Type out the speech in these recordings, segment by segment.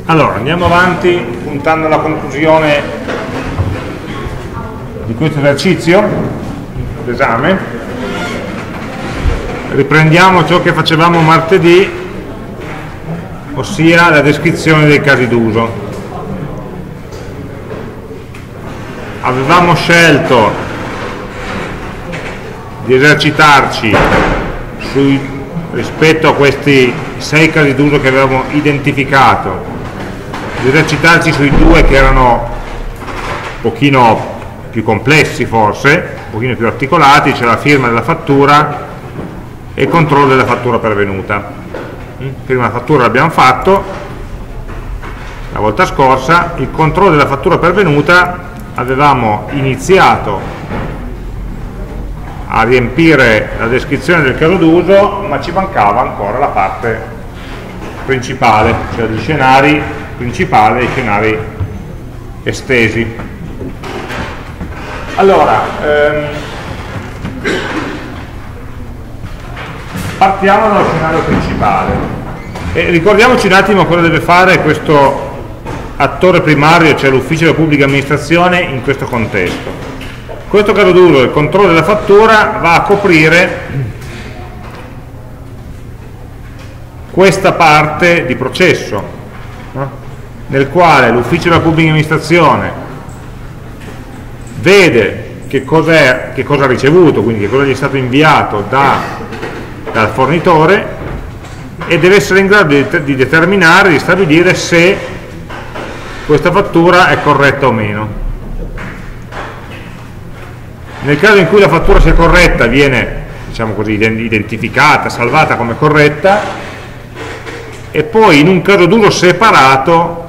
Allora, andiamo avanti puntando alla conclusione di questo esercizio d'esame. Riprendiamo ciò che facevamo martedì, ossia la descrizione dei casi d'uso. Avevamo scelto di esercitarci rispetto a questi 6 casi d'uso che avevamo identificato, di esercitarci sui 2 che erano un pochino più complessi forse, un pochino più articolati, cioè la firma della fattura e il controllo della fattura pervenuta. Prima la fattura l'abbiamo fatto la volta scorsa, il controllo della fattura pervenuta avevamo iniziato a riempire la descrizione del caso d'uso, ma ci mancava ancora la parte principale, cioè gli scenari principali e i scenari estesi. Allora, partiamo dallo scenario principale e ricordiamoci un attimo cosa deve fare questo attore primario, cioè l'ufficio della pubblica amministrazione in questo contesto. Questo caso d'uso, il controllo della fattura, va a coprire questa parte di processo, no? Nel quale l'ufficio della pubblica amministrazione vede che cosa ha ricevuto, quindi che cosa gli è stato inviato dal fornitore, e deve essere in grado di determinare, di stabilire se questa fattura è corretta o meno. Nel caso in cui la fattura sia corretta, viene, diciamo così, identificata, salvata come corretta, e poi in un caso d'uso separato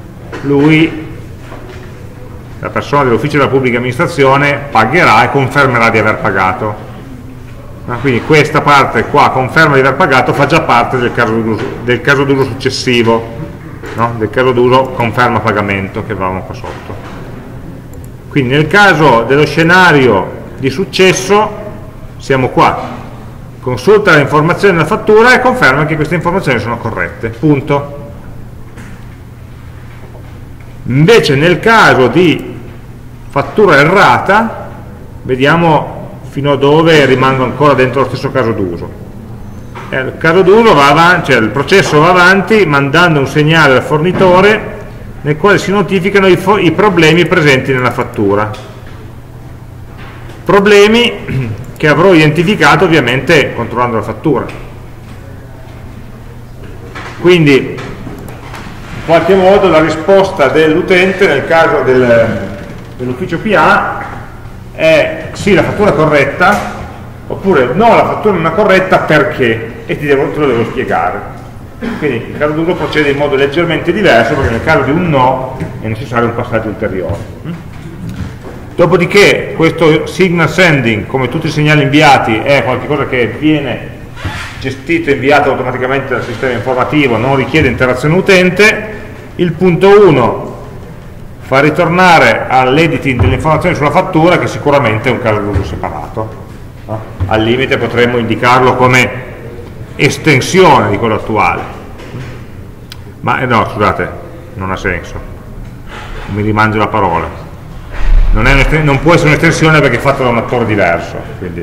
la persona dell'ufficio della pubblica amministrazione, pagherà e confermerà di aver pagato. Quindi questa parte qua, conferma di aver pagato, fa già parte del caso d'uso successivo, no? Del caso d'uso conferma pagamento che avevamo qua sotto. Quindi nel caso dello scenario di successo siamo qua, consulta le informazioni della fattura e conferma che queste informazioni sono corrette, punto. Invece nel caso di fattura errata vediamo fino a dove rimango ancora dentro lo stesso caso d'uso. Il caso d'uso va avanti, cioè il processo va avanti mandando un segnale al fornitore nel quale si notificano i problemi presenti nella fattura. Problemi che avrò identificato ovviamente controllando la fattura. Quindi in qualche modo la risposta dell'utente nel caso dell'ufficio PA è sì, la fattura è corretta, oppure no, la fattura non è corretta perché, e te lo devo spiegare. Quindi il caso d'uso procede in modo leggermente diverso, perché nel caso di un no è necessario un passaggio ulteriore. Dopodiché questo signal sending, come tutti i segnali inviati, è qualcosa che viene gestito e inviato automaticamente dal sistema informativo, non richiede interazione utente. Il punto 1 fa ritornare all'editing delle informazioni sulla fattura, che sicuramente è un caso d'uso separato, no? Al limite potremmo indicarlo come estensione di quello attuale, ma no, scusate, non ha senso, mi rimangio la parola, non può essere un'estensione perché è fatto da un attore diverso,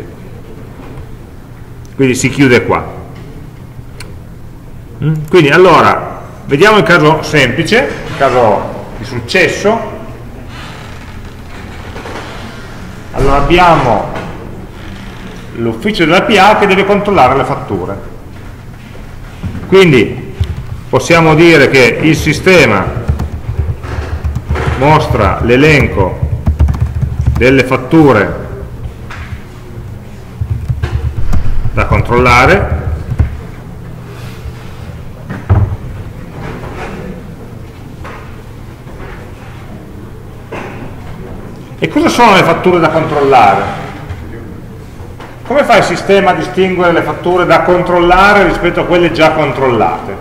quindi si chiude qua. Quindi allora vediamo il caso semplice, il caso di successo. Allora abbiamo l'ufficio della PA che deve controllare le fatture, quindi possiamo dire che il sistema mostra l'elenco delle fatture da controllare, e cosa sono le fatture da controllare? Come fa il sistema a distinguere le fatture da controllare rispetto a quelle già controllate?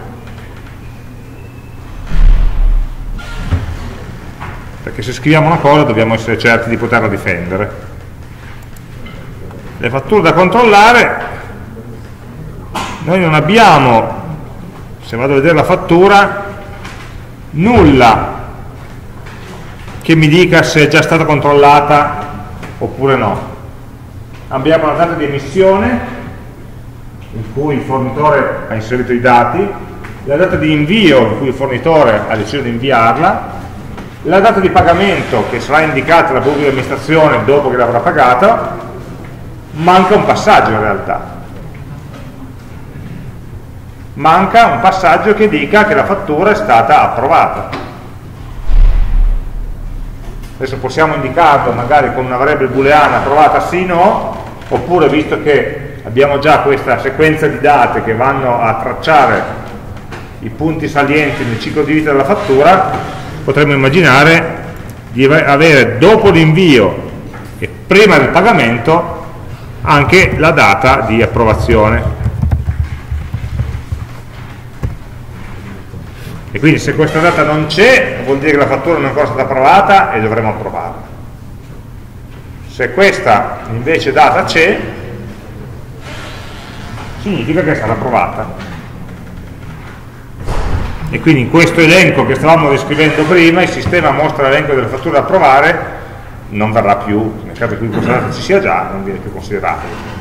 Perché se scriviamo una cosa dobbiamo essere certi di poterla difendere. Le fatture da controllare, noi non abbiamo, se vado a vedere la fattura, nulla che mi dica se è già stata controllata oppure no. Abbiamo la data di emissione in cui il fornitore ha inserito i dati, la data di invio in cui il fornitore ha deciso di inviarla, la data di pagamento che sarà indicata dalla pubblica amministrazione dopo che l'avrà pagata. Manca un passaggio in realtà. Manca un passaggio che dica che la fattura è stata approvata. Adesso possiamo indicarlo magari con una variabile booleana approvata sì o no, oppure visto che abbiamo già questa sequenza di date che vanno a tracciare i punti salienti nel ciclo di vita della fattura, potremmo immaginare di avere dopo l'invio e prima del pagamento anche la data di approvazione. E quindi se questa data non c'è, vuol dire che la fattura non è ancora stata approvata e dovremo approvarla. Se questa invece data c'è, significa che è stata approvata. E quindi in questo elenco che stavamo descrivendo prima, il sistema mostra l'elenco delle fatture da approvare, non verrà più, nel caso in cui questa data ci sia già, non viene più considerato.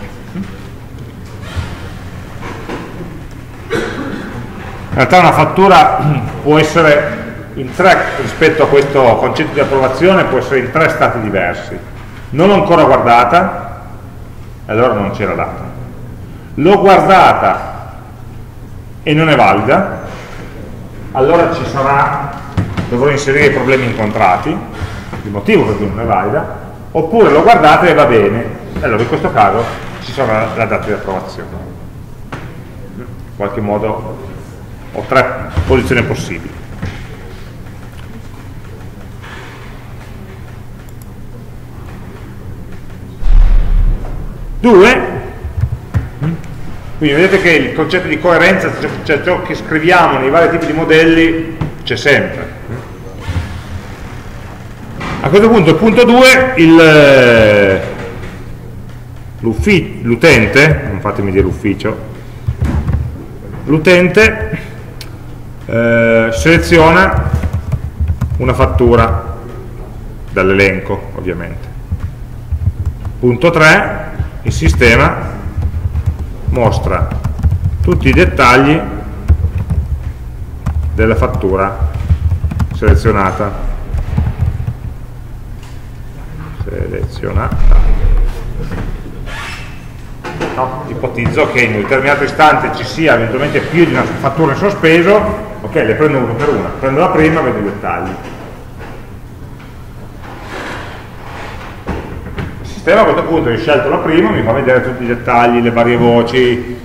In realtà una fattura può essere in tre, rispetto a questo concetto di approvazione, può essere in tre stati diversi. Non l'ho ancora guardata, e allora non c'è la data. L'ho guardata e non è valida, allora ci sarà, dovrò inserire i problemi incontrati, il motivo per cui non è valida, oppure l'ho guardata e va bene, allora in questo caso ci sarà la data di approvazione. In qualche modo ho tre posizioni possibili. Due, quindi vedete che il concetto di coerenza, cioè ciò che scriviamo nei vari tipi di modelli, c'è sempre. A questo punto il punto 2, l'utente, non fatemi dire l'ufficio, l'utente seleziona una fattura dall'elenco, ovviamente. Punto 3, il sistema mostra tutti i dettagli della fattura selezionata. No, ipotizzo che in un determinato istante ci sia eventualmente più di una fattura in sospeso, ok, le prendo una per una, prendo la prima e vedo i dettagli. Il sistema a questo punto, che ho scelto la prima, mi fa vedere tutti i dettagli, le varie voci,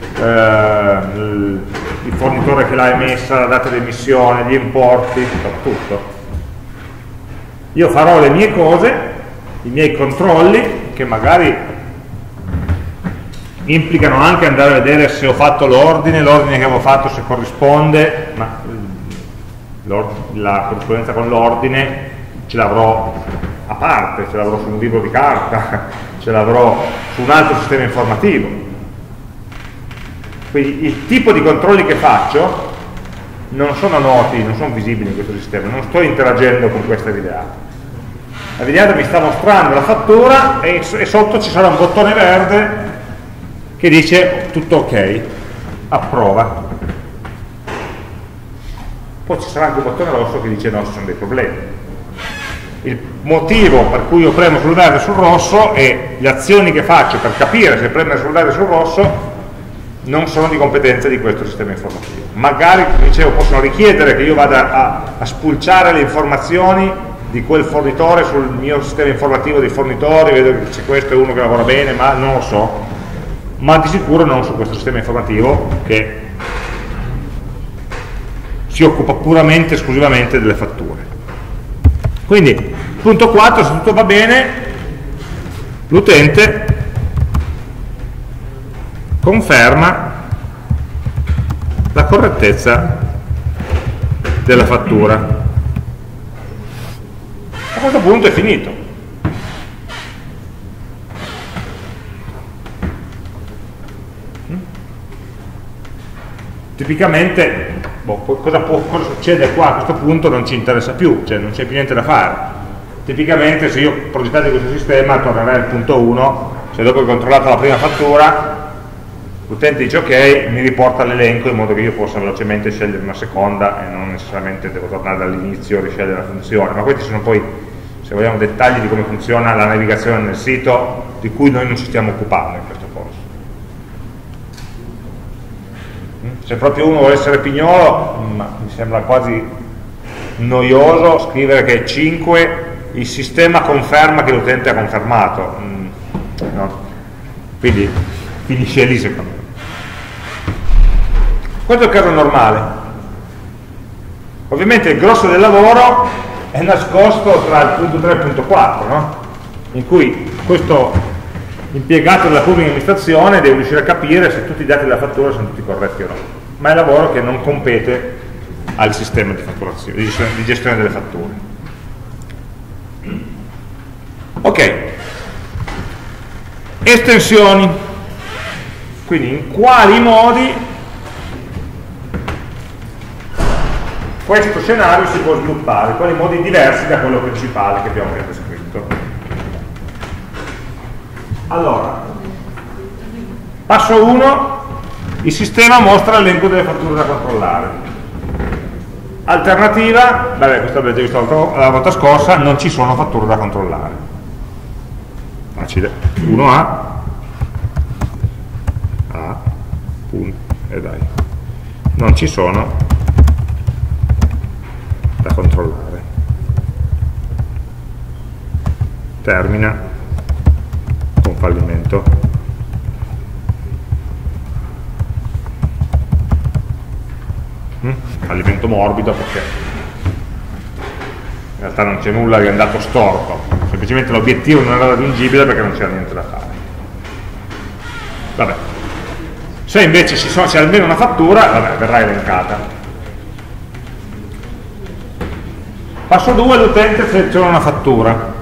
il fornitore che l'ha emessa, la data di emissione, gli importi, tutto. Io farò le mie cose, i miei controlli, che magari implicano anche andare a vedere se ho fatto l'ordine che avevo fatto se corrisponde, ma la corrispondenza con l'ordine ce l'avrò a parte, ce l'avrò su un libro di carta, ce l'avrò su un altro sistema informativo. Quindi il tipo di controlli che faccio non sono noti, non sono visibili in questo sistema, non sto interagendo con questa videata. La videata mi sta mostrando la fattura e sotto ci sarà un bottone verde che dice tutto ok, approva. Poi ci sarà anche un bottone rosso che dice no, ci sono dei problemi. Il motivo per cui io premo sul verde e sul rosso e le azioni che faccio per capire se premere sul verde e sul rosso non sono di competenza di questo sistema informativo. Magari, come dicevo, possono richiedere che io vada a spulciare le informazioni di quel fornitore sul mio sistema informativo dei fornitori, vedo che questo è uno che lavora bene, ma non lo so. Ma di sicuro non su questo sistema informativo che si occupa puramente, esclusivamente delle fatture. Quindi, punto 4, se tutto va bene, l'utente conferma la correttezza della fattura. A questo punto è finito. Tipicamente cosa succede qua a questo punto non ci interessa più, cioè non c'è più niente da fare. Tipicamente se io progettassi questo sistema tornerei al punto 1, se dopo che ho controllato la prima fattura l'utente dice ok, mi riporta l'elenco in modo che io possa velocemente scegliere una seconda e non necessariamente devo tornare dall'inizio e riscegliere la funzione, ma questi sono poi, se vogliamo, dettagli di come funziona la navigazione nel sito, di cui noi non ci stiamo occupando in questo corso. Se proprio uno vuole essere pignolo, mi sembra quasi noioso scrivere che 5 il sistema conferma che l'utente ha confermato, no? Quindi finisce lì secondo me. Questo è il caso normale. Ovviamente il grosso del lavoro è nascosto tra il punto 3 e il punto 4, no? In cui questo impiegato della pubblica amministrazione deve riuscire a capire se tutti i dati della fattura sono tutti corretti o no, ma è lavoro che non compete al sistema di fatturazione, di gestione delle fatture. Ok, estensioni, quindi in quali modi questo scenario si può sviluppare, quali modi diversi da quello principale che abbiamo appena descritto. Allora, passo 1, il sistema mostra l'elenco delle fatture da controllare. Alternativa, vabbè, questo l'avete visto la volta scorsa, non ci sono fatture da controllare. Facile, 1A, punto, e dai, non ci sono da controllare. Termina con fallimento. Fallimento morbido perché in realtà non c'è nulla che è andato storto, semplicemente l'obiettivo non era raggiungibile perché non c'era niente da fare. Vabbè. Se invece c'è almeno una fattura, vabbè, verrà elencata. Passo 2, l'utente seleziona una fattura.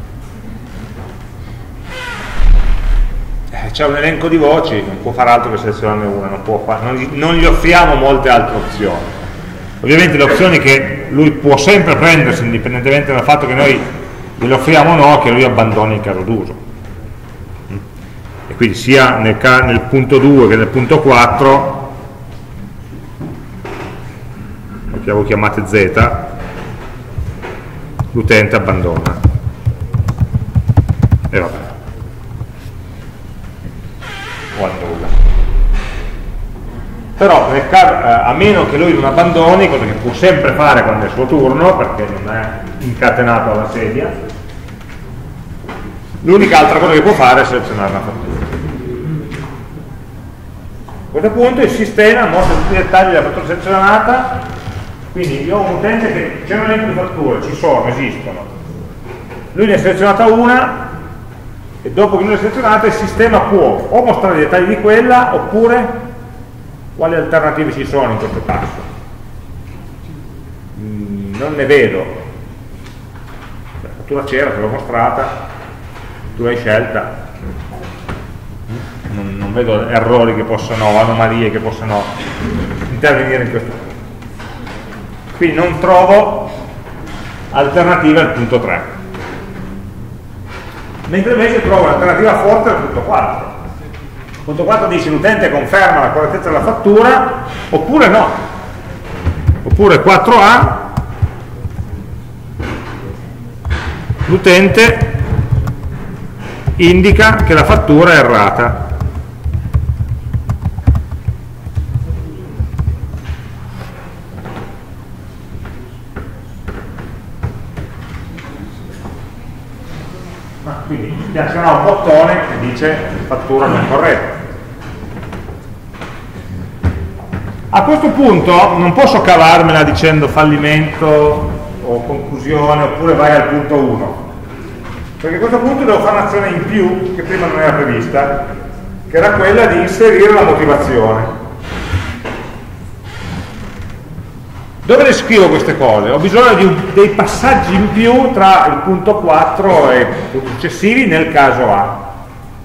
C'è un elenco di voci, non può fare altro che selezionarne una, non gli offriamo molte altre opzioni. Ovviamente le opzioni che lui può sempre prendersi, indipendentemente dal fatto che noi gliele offriamo o no, che lui abbandoni il caso d'uso. E quindi sia nel punto 2 che nel punto 4, che avevo chiamate Z, l'utente abbandona. E vabbè. O annulla. Però nel caso, a meno che lui non abbandoni, cosa che può sempre fare quando è il suo turno, perché non è incatenato alla sedia, l'unica altra cosa che può fare è selezionare una fattura. A questo punto il sistema mostra tutti i dettagli della fattura selezionata, quindi io ho un utente che c'è un elenco di fatture, ci sono, esistono, lui ne ha selezionata una e dopo che lui l'ha selezionata il sistema può o mostrare i dettagli di quella oppure quali alternative ci sono in questo caso. Non ne vedo. La fattura c'era, te l'ho mostrata, tu l'hai scelta, non vedo errori che possano, anomalie che possano intervenire in questo caso. Quindi non trovo alternative al punto 3, mentre invece trovo un'alternativa forte al punto 4. Il punto 4 dice l'utente conferma la correttezza della fattura oppure no, oppure 4A, l'utente indica che la fattura è errata. Quindi si azionerà un bottone che dice fattura non corretta. A questo punto non posso cavarmela dicendo fallimento o conclusione oppure vai al punto 1, perché a questo punto devo fare un'azione in più che prima non era prevista, che era quella di inserire la motivazione. Dove le scrivo queste cose? Ho bisogno di dei passaggi in più tra il punto 4 e i punti successivi nel caso A.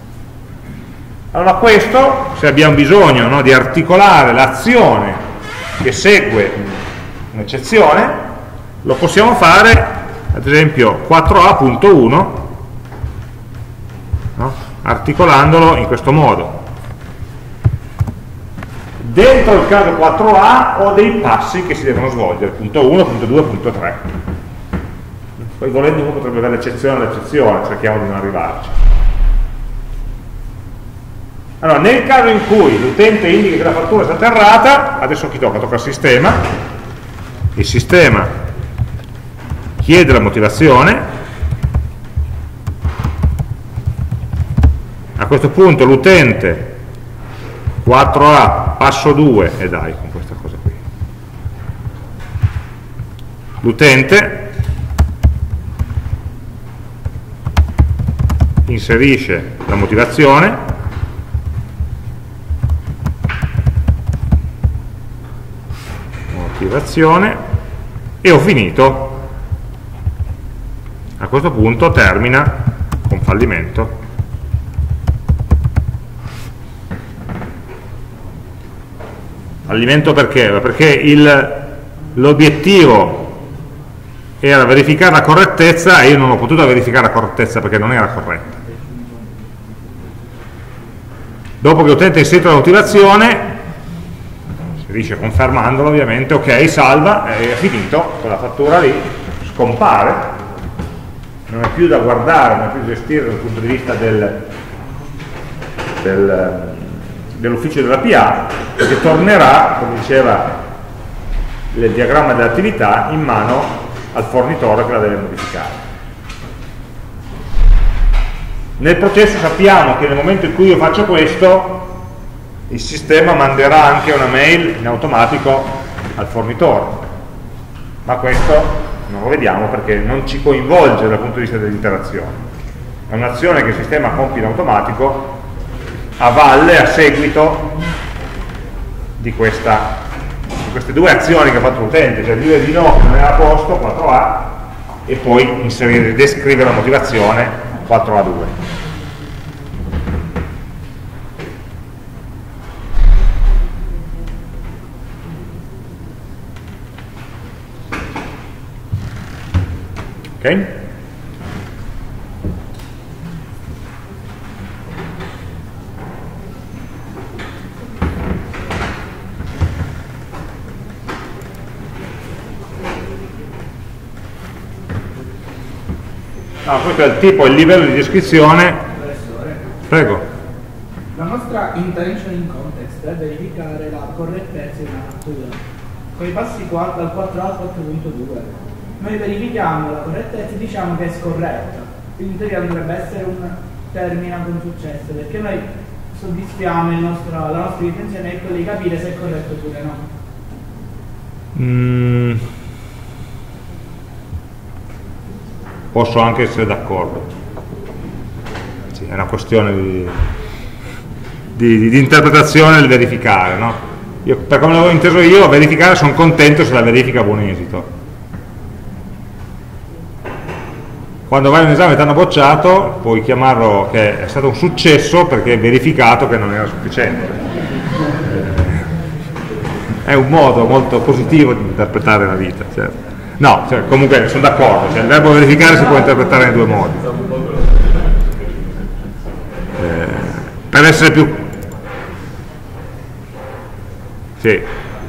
Allora questo, se abbiamo bisogno, no, di articolare l'azione che segue un'eccezione, lo possiamo fare, ad esempio, 4a.1, no? Articolandolo in questo modo. Dentro il caso 4a ho dei passi che si devono svolgere, punto 1, punto 2, punto 3. Poi volendo uno potrebbe avere l'eccezione all'eccezione, cerchiamo di non arrivarci. Allora, nel caso in cui l'utente indichi che la fattura è stata errata, adesso chi tocca? Tocca al sistema. Il sistema chiede la motivazione. A questo punto l'utente 4A, passo 2, e dai con questa cosa qui. L'utente inserisce la motivazione, e ho finito. A questo punto termina con fallimento. Fallimento perché? Perché l'obiettivo era verificare la correttezza e io non ho potuto verificare la correttezza perché non era corretta. Dopo che l'utente ha inserito la motivazione, si dice confermandolo ovviamente, ok, salva, è finito, quella fattura lì scompare, non è più da guardare, non è più da gestire dal punto di vista dell'ufficio della PA, che tornerà, come diceva il diagramma dell'attività, in mano al fornitore che la deve modificare. Nel processo sappiamo che nel momento in cui io faccio questo, il sistema manderà anche una mail in automatico al fornitore, ma questo non lo vediamo perché non ci coinvolge dal punto di vista dell'interazione. È un'azione che il sistema compie in automatico a valle, a seguito di queste due azioni che ha fatto l'utente, cioè dire di no che non era a posto, 4A, e poi inserire, descrivere la motivazione 4A2. Ok? Questo è il tipo, il livello di descrizione. Prego. La nostra intention in context è verificare la correttezza di una fattura. Con i passi dal 4A al 4.2 noi verifichiamo la correttezza e diciamo che è scorretta. Quindi in teoria dovrebbe essere un termine con successo, perché noi soddisfiamo la nostra intenzione è quella di capire se è corretto oppure no. Posso anche essere d'accordo. Sì, è una questione di interpretazione del verificare, no? Per come l'avevo inteso io, a verificare sono contento se la verifica ha buon esito. Quando vai a un esame e ti hanno bocciato, puoi chiamarlo che è stato un successo perché è verificato che non era sufficiente. È un modo molto positivo di interpretare la vita, certo. No, cioè, comunque sono d'accordo, cioè, il verbo verificare si può interpretare in due modi. Per essere più... Sì.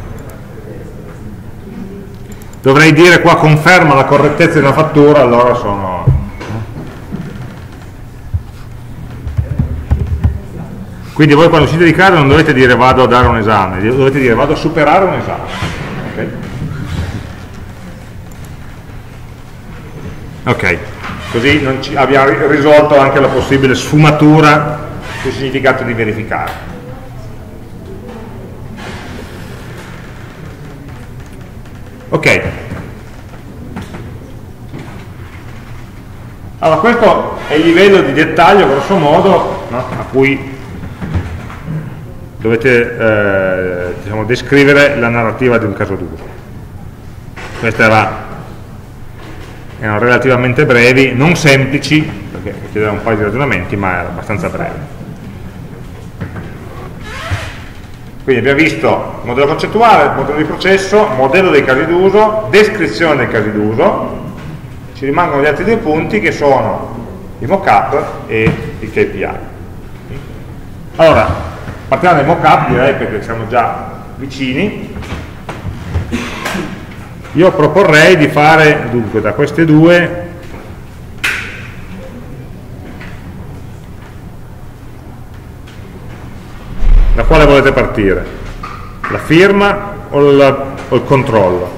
Dovrei dire qua conferma la correttezza di una fattura, allora sono... Quindi voi quando uscite di casa non dovete dire vado a dare un esame, dovete dire vado a superare un esame. Ok? Ok, così abbiamo risolto anche la possibile sfumatura sul significato di verificare. Ok. Allora, questo è il livello di dettaglio, grosso modo, no, a cui dovete diciamo, descrivere la narrativa di un caso d'uso. Questa erano relativamente brevi, non semplici, perché chiedeva un paio di ragionamenti, ma era abbastanza breve. Quindi abbiamo visto modello concettuale, modello di processo, modello dei casi d'uso, descrizione dei casi d'uso. Ci rimangono gli altri due punti che sono i mockup e i KPI. Allora, partiamo dai mockup, direi, perché siamo già vicini. Io proporrei di fare, dunque, da queste due da quale volete partire? La firma o il controllo?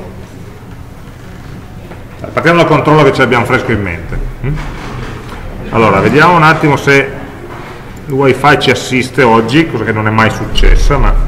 Partiamo dal controllo che ce l'abbiamo fresco in mente. Allora, vediamo un attimo se il wifi ci assiste oggi, cosa che non è mai successa, ma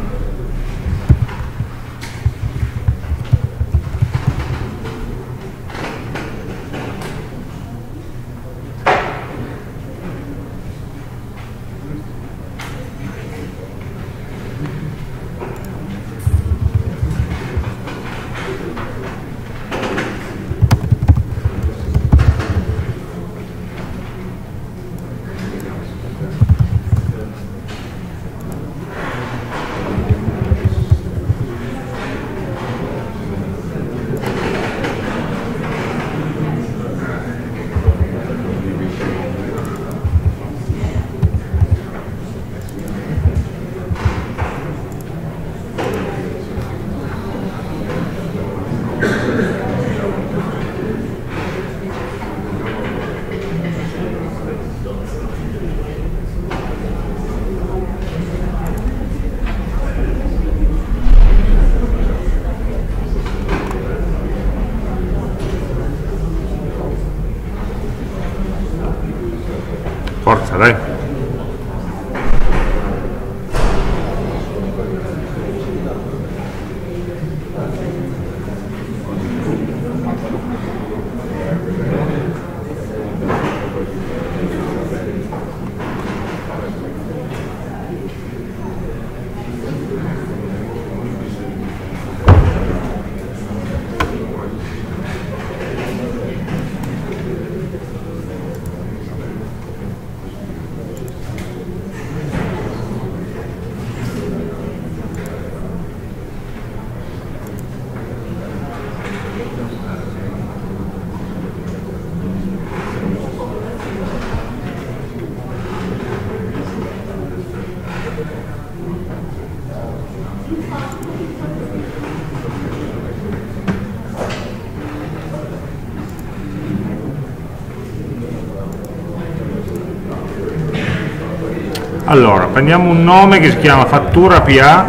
forza, dai. Allora, prendiamo un nome che si chiama fattura PA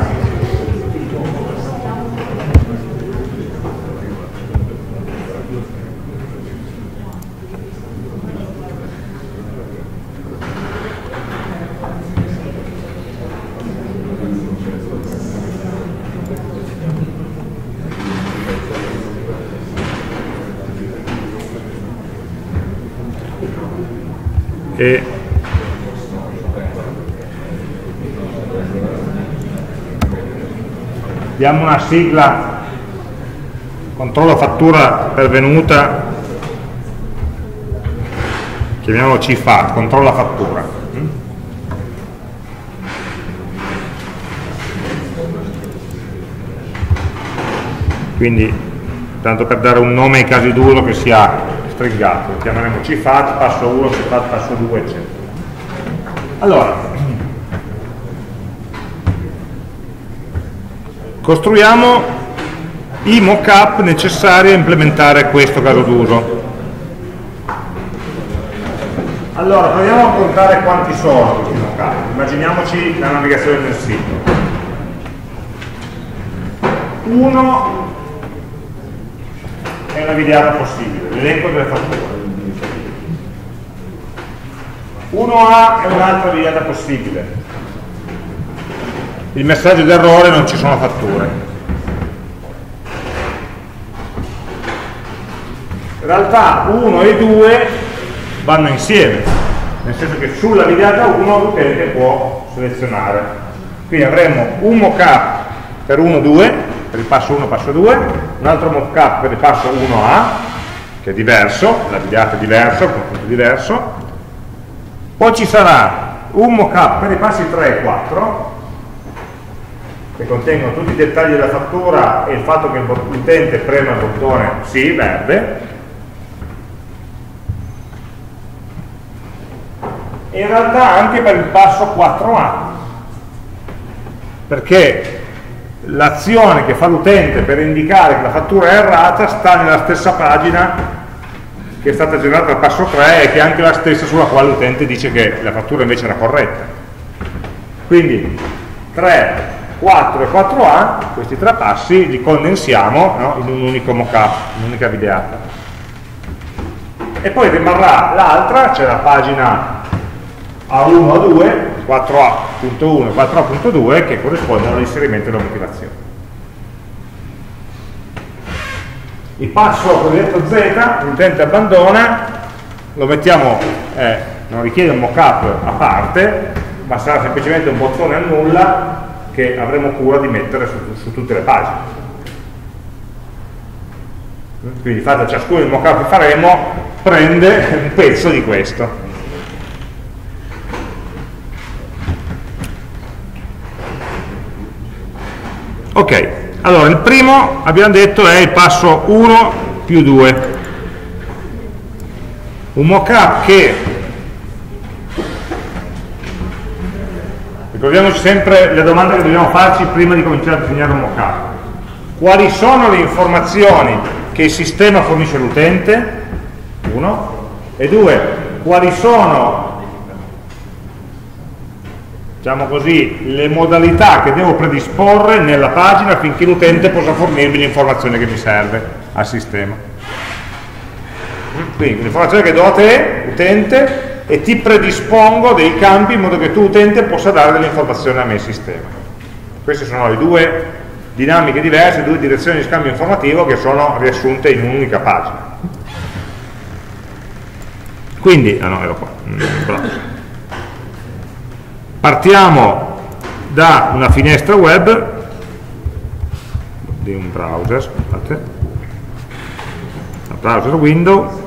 e diamo una sigla controllo fattura pervenuta, chiamiamolo CFAT, controlla fattura. Quindi, tanto per dare un nome ai casi d'uso che sia stringato, lo chiameremo CFAT, passo 1, CFAT, passo 2, eccetera. Allora, costruiamo i mock-up necessari a implementare questo caso d'uso. Allora, proviamo a contare quanti sono questi mock-up. Immaginiamoci la navigazione nel sito. 1 è una videata possibile, l'elenco delle fatture. 1A è un'altra videata possibile. Il messaggio d'errore, non ci sono fatture. In realtà 1 e 2 vanno insieme, nel senso che sulla videata 1 l'utente può selezionare. Quindi avremo un mockup per 1-2, per il passo 1 passo 2, un altro mockup per il passo 1A, che è diverso, la videata è diversa, il confronto è diverso, poi ci sarà un mockup per i passi 3 e 4, che contengono tutti i dettagli della fattura e il fatto che l'utente prema il bottone sì, verde, e in realtà anche per il passo 4A, perché l'azione che fa l'utente per indicare che la fattura è errata sta nella stessa pagina che è stata generata al passo 3 e che è anche la stessa sulla quale l'utente dice che la fattura invece era corretta. Quindi 3, 4 e 4A, questi tre passi li condensiamo, no, in un unico mockup, un'unica videata. E poi rimarrà l'altra, cioè la pagina A1, A2, 4A.1 e 4A.2, che corrispondono all'inserimento della motivazione. Il passo cosiddetto Z, l'utente abbandona, lo mettiamo, non richiede un mockup a parte, ma sarà semplicemente un bottone a nulla che avremo cura di mettere su tutte le pagine. Quindi fate ciascuno il mockup che faremo prende un pezzo di questo. Ok, allora il primo abbiamo detto è il passo 1 più 2, un mockup che, ricordiamoci sempre le domande che dobbiamo farci prima di cominciare a disegnare un mockup: quali sono le informazioni che il sistema fornisce all'utente, 1, e 2, quali sono, diciamo così, le modalità che devo predisporre nella pagina affinché l'utente possa fornirmi l'informazione che mi serve al sistema. Quindi l'informazione che do a te, utente, e ti predispongo dei campi in modo che tu, utente, possa dare delle informazioni a me, sistema. Queste sono le due dinamiche diverse, due direzioni di scambio informativo che sono riassunte in un'unica pagina. Quindi, no, ero qua. Partiamo da una finestra web di un browser, scusate, un browser window,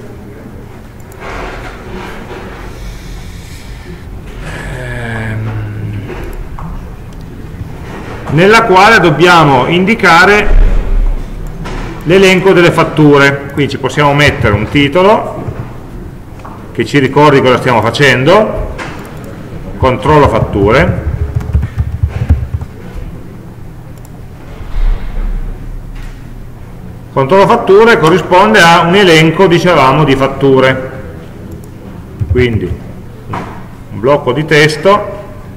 nella quale dobbiamo indicare l'elenco delle fatture. Quindi ci possiamo mettere un titolo che ci ricordi cosa stiamo facendo, controllo fatture, controllo fatture corrisponde a un elenco, dicevamo, di fatture, quindi un blocco di testo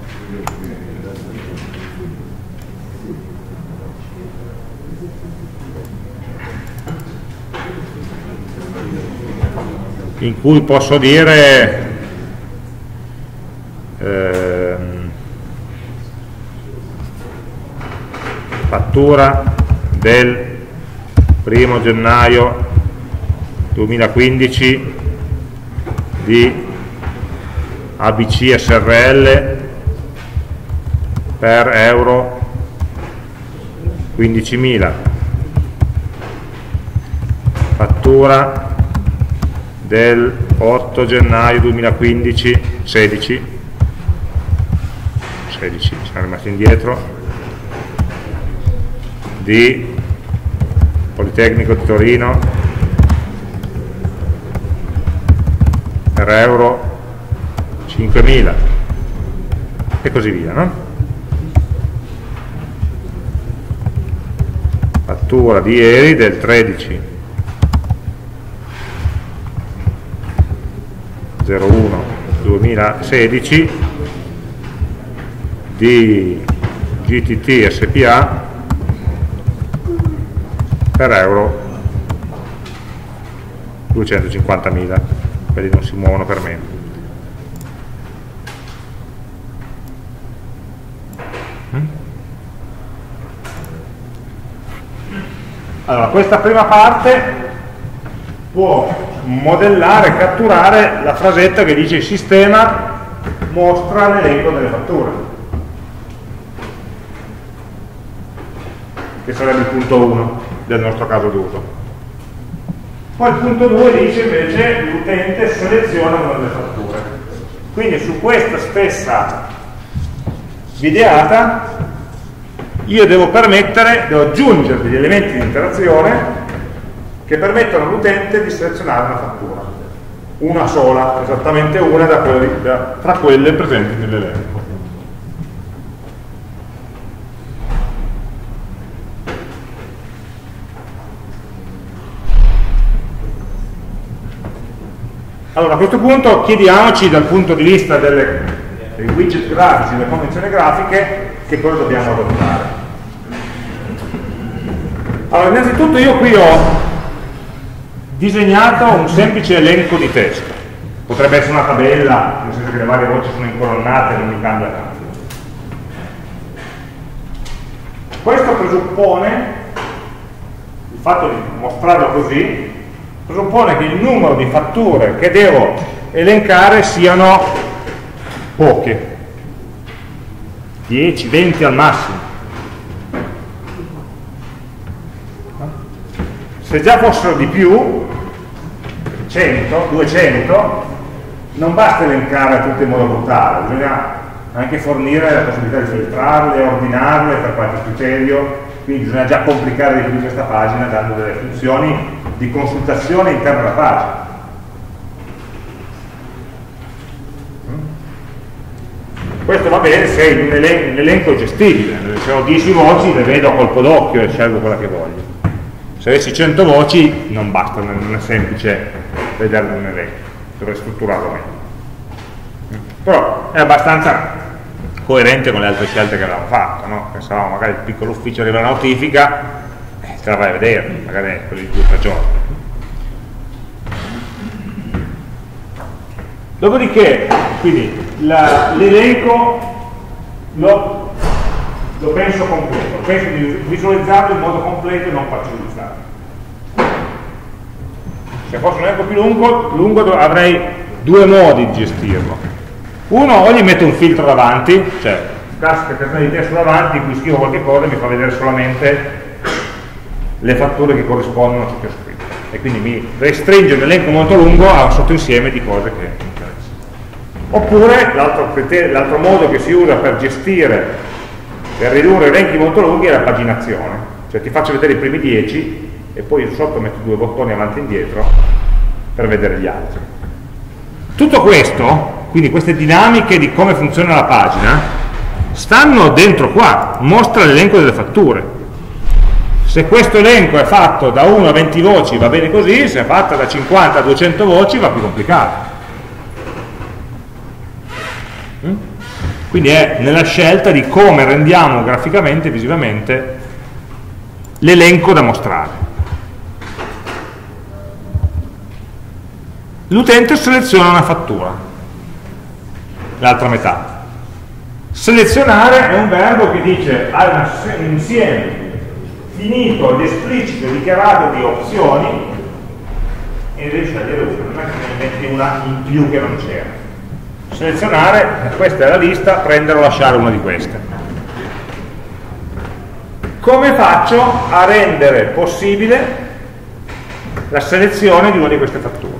in cui posso dire fattura del 1° gennaio 2015 di ABC SRL per euro 15.000, fattura del 8 gennaio 2015 16, siamo rimasti indietro, di Politecnico di Torino per euro 5.000 e così via, no? Fattura di ieri del 13 01 2016 di GTT SPA per euro 250.000, quelli non si muovono per meno. Allora, questa prima parte può modellare e catturare la frasetta che dice: il sistema mostra l'elenco delle fatture, che sarebbe il punto 1 del nostro caso d'uso. Poi il punto 2 dice invece l'utente seleziona una delle fatture. Quindi su questa stessa videata io devo aggiungere degli elementi di interazione che permettono all'utente di selezionare una fattura, una sola, esattamente una tra quelle presenti nell'elenco. Allora, a questo punto chiediamoci dal punto di vista dei widget grafici, delle convenzioni grafiche, che cosa dobbiamo adottare. Allora, innanzitutto io qui ho disegnato un semplice elenco di testo. Potrebbe essere una tabella, nel senso che le varie voci sono incolonnate e non mi cambia tanto. Questo presuppone, il fatto di mostrarlo così, presuppone che il numero di fatture che devo elencare siano poche, 10, 20 al massimo. Se già fossero di più, 100, 200, non basta elencare tutte in modo brutale, bisogna anche fornire la possibilità di filtrarle, ordinarle per qualche criterio, quindi bisogna già complicare di più questa pagina dando delle funzioni di consultazione interna alla pagina. Questo va bene se l'elenco è gestibile, se ho 10 voci le vedo a colpo d'occhio e scelgo quella che voglio. Se avessi 100 voci non basta, non è semplice vederlo in elenco, dovrei strutturarlo meglio. Però è abbastanza coerente con le altre scelte che avevamo fatto, no? Pensavamo magari il piccolo ufficio arriva la notifica, te la vai a vedere, magari è quello di 2 o 3 giorni. Dopodiché, quindi, l'elenco lo penso completo, penso di visualizzarlo in modo completo e non parcellizzato. Se fosse un elenco più lungo avrei due modi di gestirlo. Uno, o gli metto un filtro davanti, cioè classica casella di testo davanti in cui scrivo qualche cosa e mi fa vedere solamente le fatture che corrispondono a ciò che ho scritto, e quindi mi restringe un elenco molto lungo a un sottoinsieme di cose che mi interessano. Oppure l'altro modo che si usa per gestire, per ridurre elenchi molto lunghi, è la paginazione, cioè ti faccio vedere i primi 10 e poi sotto metto 2 bottoni avanti e indietro per vedere gli altri. Tutto questo, quindi queste dinamiche di come funziona la pagina, stanno dentro qua, mostra l'elenco delle fatture. Se questo elenco è fatto da 1 a 20 voci va bene così, se è fatta da 50 a 200 voci va più complicato. Quindi è nella scelta di come rendiamo graficamente, visivamente, l'elenco da mostrare. L'utente seleziona una fattura, l'altra metà. Selezionare è un verbo che dice ha un insieme finito ed esplicito dichiarato di opzioni e devi scegliere una, non è che ne metti una in più che non c'era. Selezionare, questa è la lista, prendere o lasciare una di queste. Come faccio a rendere possibile la selezione di una di queste fatture?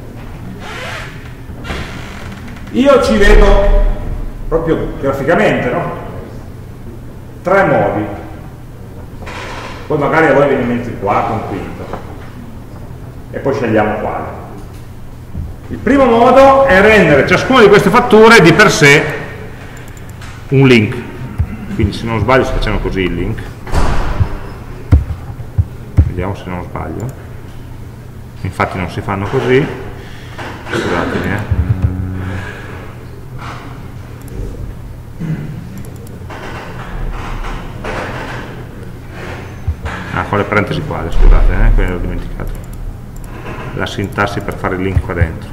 Io ci vedo proprio graficamente, no? 3 modi. Poi magari a voi viene in mente il quarto, un quinto. E poi scegliamo quale. Il primo modo è rendere ciascuna di queste fatture di per sé un link. Quindi se non sbaglio si facciamo così il link. Vediamo se non sbaglio. Infatti non si fanno così. Scusatemi, con le parentesi quadre, scusate, quindi l'ho dimenticato. La sintassi per fare il link qua dentro.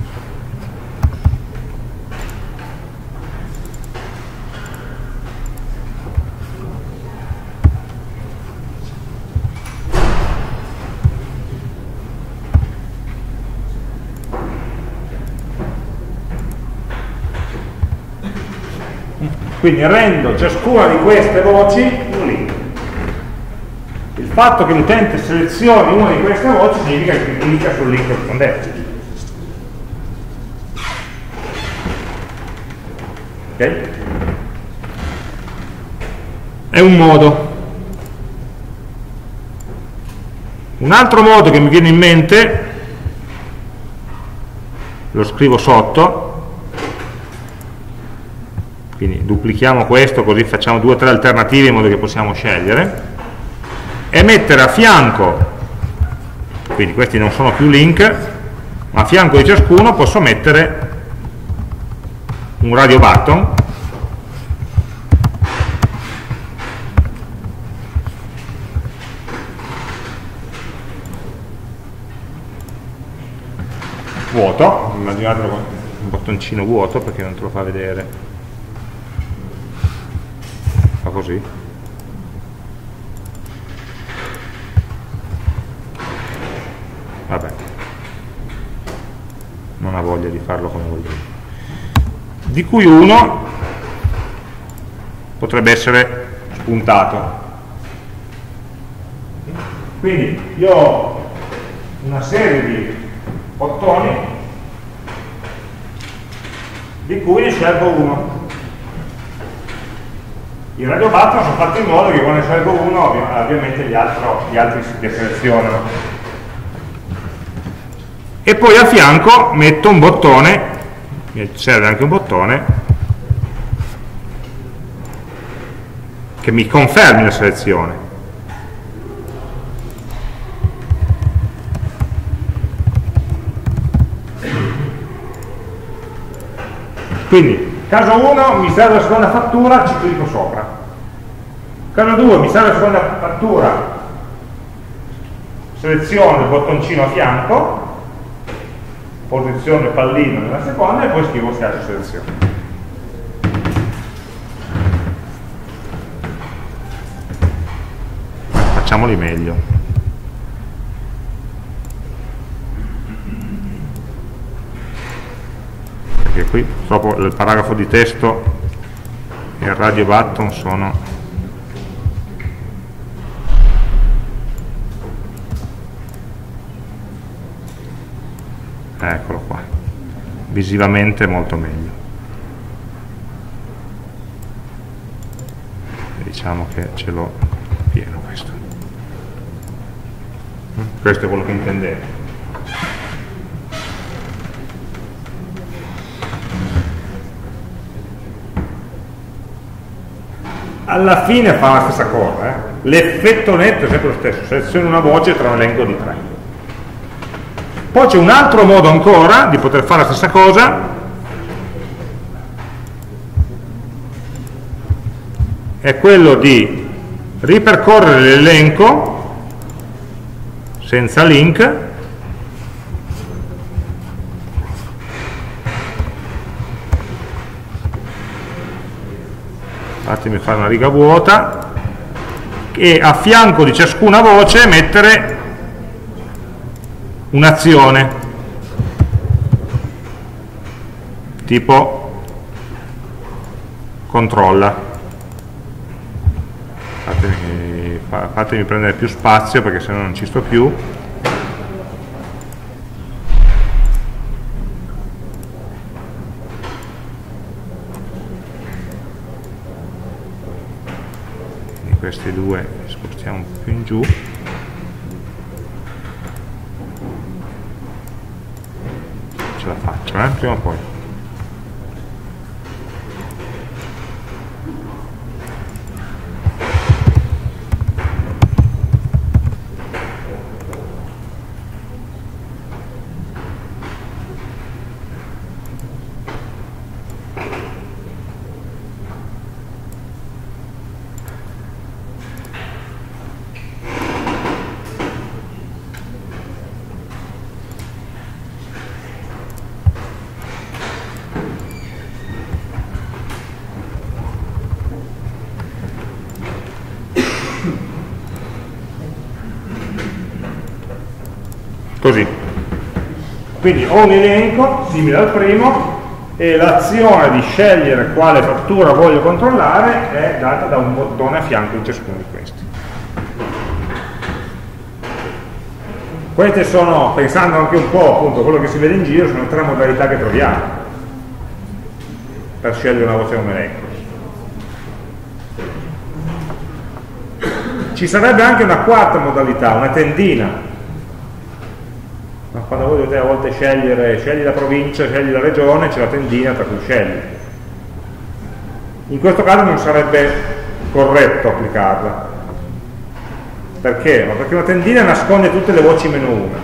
Quindi rendo ciascuna di queste voci un link. Il fatto che l'utente selezioni una di queste voci significa che clicca sul link corrispondente. Ok? è un modo. Un altro modo che mi viene in mente, lo scrivo sotto, quindi duplichiamo questo così facciamo 2 o 3 alternative in modo che possiamo scegliere, è mettere a fianco, quindi questi non sono più link, ma a fianco di ciascuno posso mettere un radio button vuoto, immaginatelo con un bottoncino vuoto perché non te lo fa vedere, fa così, vabbè, non ha voglia di farlo come voglio io, di cui uno potrebbe essere spuntato. Quindi io ho una serie di bottoni di cui ne scelgo uno. I radio button sono fatti in modo che quando ne scelgo uno ovviamente gli altri si deselezionano. E poi a fianco metto un bottone, mi serve anche un bottone che mi confermi la selezione. Quindi, caso 1 mi serve la seconda fattura, ci clicco sopra. Caso 2 mi serve la seconda fattura, seleziono il bottoncino a fianco, posiziono il pallino nella seconda e poi scrivo schiaccio selezione. Facciamoli meglio. Perché qui purtroppo il paragrafo di testo e il radio button sono eccolo qua, visivamente molto meglio, diciamo che ce l'ho pieno questo. Questo è quello che intendevo. Alla fine fa la stessa cosa, l'effetto netto è sempre lo stesso, seleziono una voce tra un elenco di 3. Poi c'è un altro modo ancora di poter fare la stessa cosa, è quello di ripercorrere l'elenco senza link fatemi fare una riga vuota e a fianco di ciascuna voce mettere un'azione tipo controlla. Fatemi prendere più spazio perché se no non ci sto più. Questi due li spostiamo un po' più in giù, ce la faccio, prima o poi. Così. Quindi ho un elenco simile al primo e l'azione di scegliere quale fattura voglio controllare è data da un bottone a fianco di ciascuno di questi. Queste sono, pensando anche un po' appunto a quello che si vede in giro, sono 3 modalità che troviamo per scegliere una voce o un elenco. Ci sarebbe anche una quarta modalità, una tendina. Quando voi dovete a volte scegliere, scegli la provincia, scegli la regione, c'è la tendina tra cui scegli. In questo caso non sarebbe corretto applicarla. Perché? Ma perché una tendina nasconde tutte le voci meno una.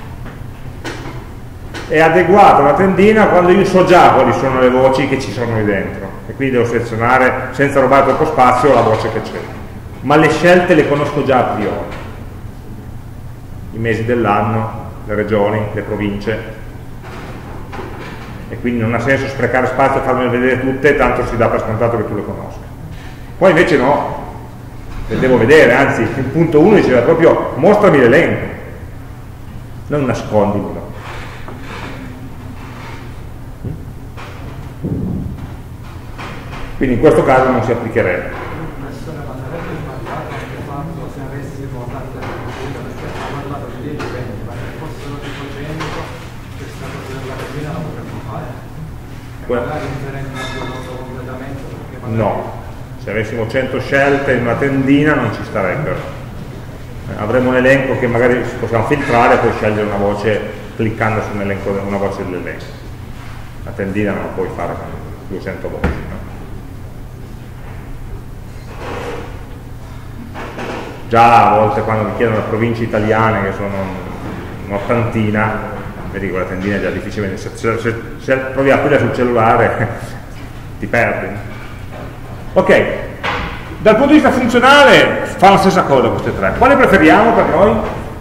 È adeguata una tendina quando io so già quali sono le voci che ci sono lì dentro e quindi devo selezionare senza rubare troppo spazio la voce che c'è. Ma le scelte le conosco già a priori. I mesi dell'anno, le regioni, le province, e quindi non ha senso sprecare spazio e farmele vedere tutte, tanto si dà per scontato che tu le conosca. Poi invece no, le devo vedere, anzi il punto 1 diceva proprio mostrami l'elenco, non nascondimelo. Quindi in questo caso non si applicherebbe. No, se avessimo 100 scelte in una tendina non ci starebbero. Avremo un elenco che magari possiamo filtrare e poi scegliere una voce cliccando su un elenco, una voce dell'elenco. La tendina non la puoi fare con 200 voci. No? Già a volte quando mi chiedono le province italiane, che sono un'ottantina, vedi che la tendina è già difficile, se provi a aprire sul cellulare ti perdi. Ok, dal punto di vista funzionale fa la stessa cosa queste tre. Quale preferiamo per noi?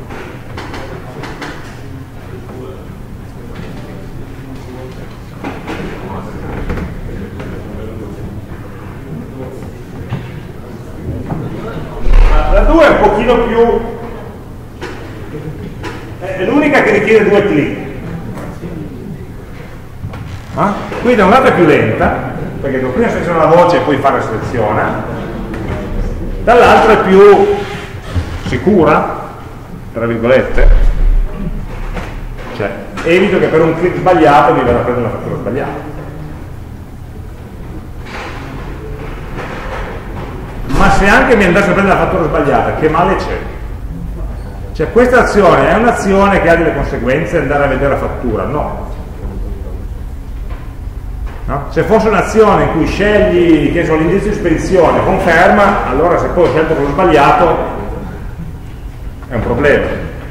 La 2 è un pochino più, è l'unica che richiede 2 clic. Qui da un lato è più lenta, perché prima seleziona la voce e poi fa la selezione, dall'altro è più sicura, tra virgolette, cioè evito che per un clic sbagliato mi vada a prendere la fattura sbagliata. Ma se anche mi andasse a prendere la fattura sbagliata, che male c'è? Cioè questa azione è un'azione che ha delle conseguenze, andare a vedere la fattura? No. No? Se fosse un'azione in cui scegli l'indirizzo di spedizione, conferma, allora se poi ho scelto quello sbagliato è un problema.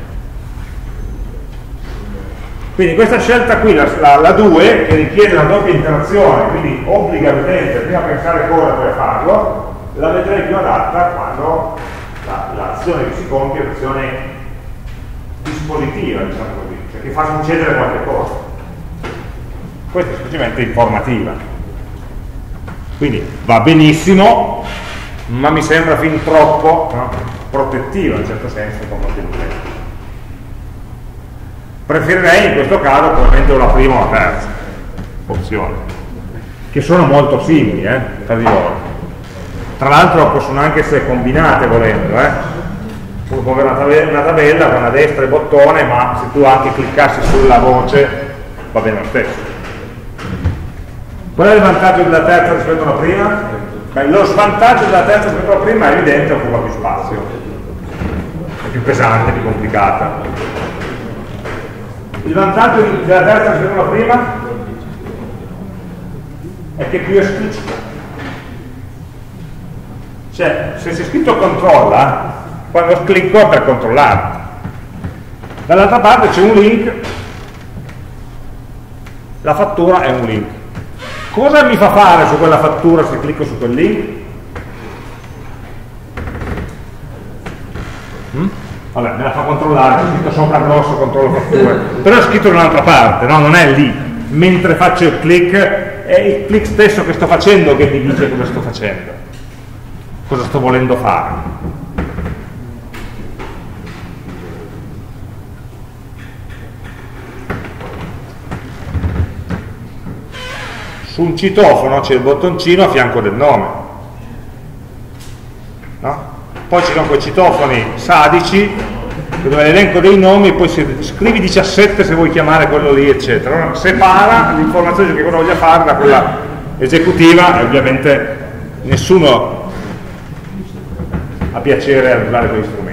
Quindi questa scelta qui, la 2, che richiede una doppia interazione, quindi obbliga l'utente prima a pensare cosa poi a farlo, la vedrei più adatta quando l'azione che si compie è un'azione dispositiva, diciamo così, cioè che fa succedere qualche cosa. Questa è semplicemente informativa, quindi va benissimo, ma mi sembra fin troppo, no, protettiva in un certo senso con molti utenti. Preferirei in questo caso probabilmente la prima o la terza opzione, che sono molto simili tra di loro. Tra l'altro possono anche essere combinate volendo, puoi avere una tabella con a destra il bottone, ma se tu anche cliccassi sulla voce va bene lo stesso. Qual è il vantaggio della terza rispetto alla prima? Beh, lo svantaggio della terza rispetto alla prima è evidente, occupa più spazio, è più pesante, più complicata. Il vantaggio della terza rispetto alla prima è che è più esplicita. Cioè, se c'è scritto controlla, quando clicco è per controllare. Dall'altra parte c'è un link, la fattura è un link. Cosa mi fa fare su quella fattura se clicco su quel link? Vabbè, me la fa controllare, è scritto sopra grosso controllo fatture, però è scritto da un'altra parte, no? Non è lì. Mentre faccio il click, è il click stesso che sto facendo che mi dice cosa sto facendo, cosa sto volendo fare. Su un citofono c'è il bottoncino a fianco del nome, no? Poi ci sono quei citofoni sadici dove l'elenco dei nomi, poi scrivi 17 se vuoi chiamare quello lì, eccetera. Allora, separa l'informazione che uno voglia fare da quella esecutiva, e ovviamente nessuno a piacere a usare quegli strumenti.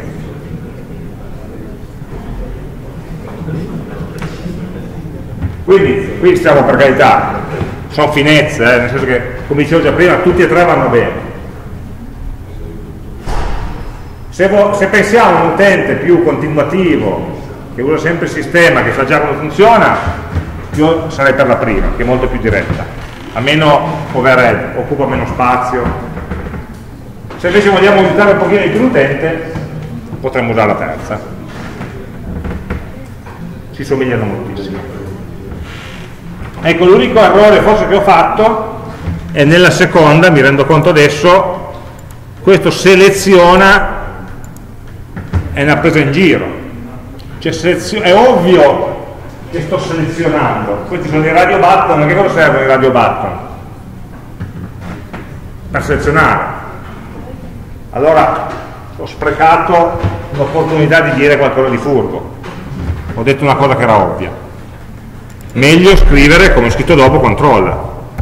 Quindi qui stiamo, per carità, sono finezze, nel senso che, come dicevo già prima, tutti e tre vanno bene. Se pensiamo a un utente più continuativo, che usa sempre il sistema, che sa già come funziona, io sarei per la prima, che è molto più diretta, a meno overhead, occupa meno spazio. Se invece vogliamo aiutare un pochino di più l'utente, potremmo usare la terza. Si somigliano moltissimo. Ecco, l'unico errore forse che ho fatto è nella seconda, mi rendo conto adesso, questo seleziona è una presa in giro. Cioè, è ovvio che sto selezionando. Questi sono i radio button. A che cosa servono i radio button? Per selezionare. Allora ho sprecato l'opportunità di dire qualcosa di furbo. Ho detto una cosa che era ovvia. Meglio scrivere, come ho scritto dopo, controlla.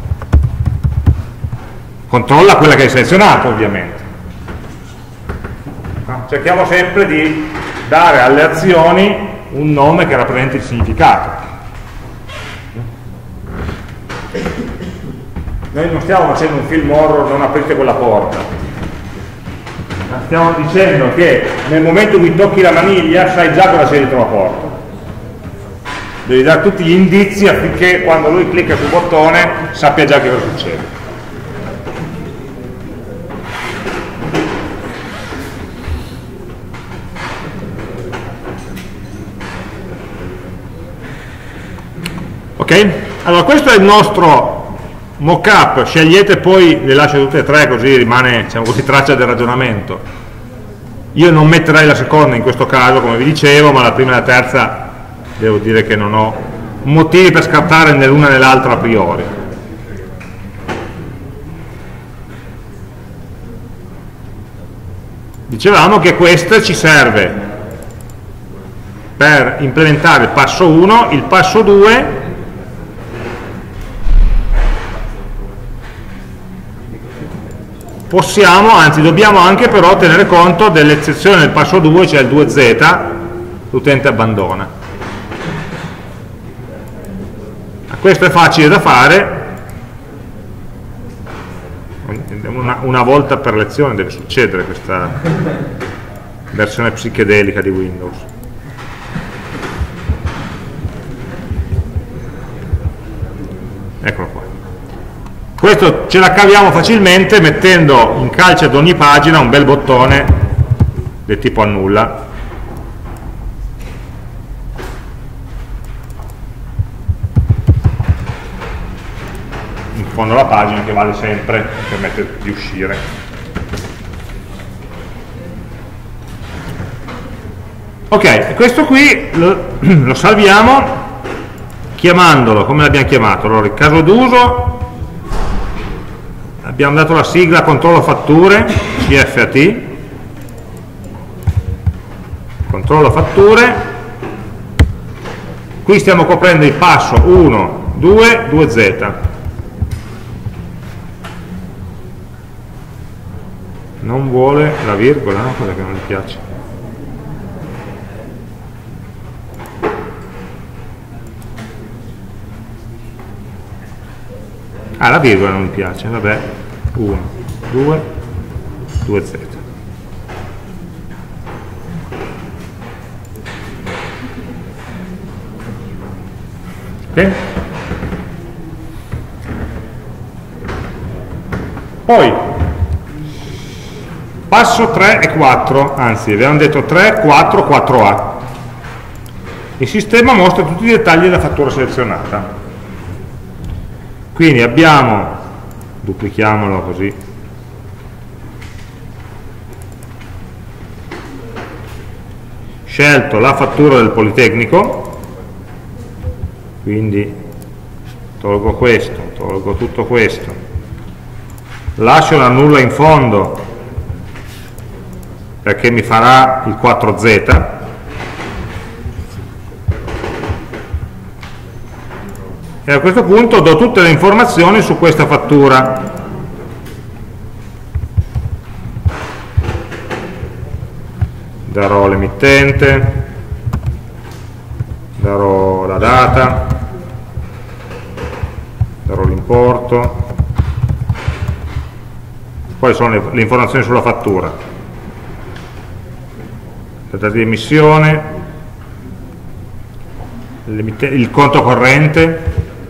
Controlla quella che hai selezionato, ovviamente. Cerchiamo sempre di dare alle azioni un nome che rappresenti il significato. Noi non stiamo facendo un film horror, non aprite quella porta. Stiamo dicendo che nel momento in cui tocchi la maniglia sai già cosa c'è dietro la porta. Devi dare tutti gli indizi affinché quando lui clicca sul bottone sappia già che cosa succede. Ok? Allora questo è il nostro mock-up, scegliete poi, le lascio tutte e tre così rimane, diciamo così, traccia del ragionamento. Io non metterei la seconda in questo caso, come vi dicevo, ma la prima e la terza devo dire che non ho motivi per scartare né l'una né l'altra a priori. Dicevamo che questo ci serve per implementare il passo 1, il passo 2 possiamo, anzi dobbiamo anche però tenere conto dell'eccezione del passo 2, cioè il 2z, l'utente abbandona. Questo è facile da fare, una volta per lezione deve succedere questa versione psichedelica di Windows. Eccolo qua. Questo ce la caviamo facilmente mettendo in calce ad ogni pagina un bel bottone del tipo annulla. In fondo alla pagina, che vale sempre, permette di uscire. Ok, questo qui lo salviamo chiamandolo, come l'abbiamo chiamato? Allora, il caso d'uso, abbiamo dato la sigla controllo fatture, CFAT, controllo fatture, qui stiamo coprendo il passo 1, 2, 2z. Non vuole la virgola, no? Cosa che non gli piace. Ah, la virgola non mi piace, vabbè. 1, 2, 2z. Ok? Poi passo 3 e 4, anzi abbiamo detto 3, 4, 4a. Il sistema mostra tutti i dettagli della fattura selezionata. Quindi abbiamo, duplichiamolo così, scelto la fattura del Politecnico, quindi tolgo questo, tolgo tutto questo, lascio la nulla in fondo perché mi farà il 4z, e a questo punto do tutte le informazioni su questa fattura. darò l'emittente, darò la data, darò l'importo, poi sono le informazioni sulla fattura, la data di emissione, il conto corrente,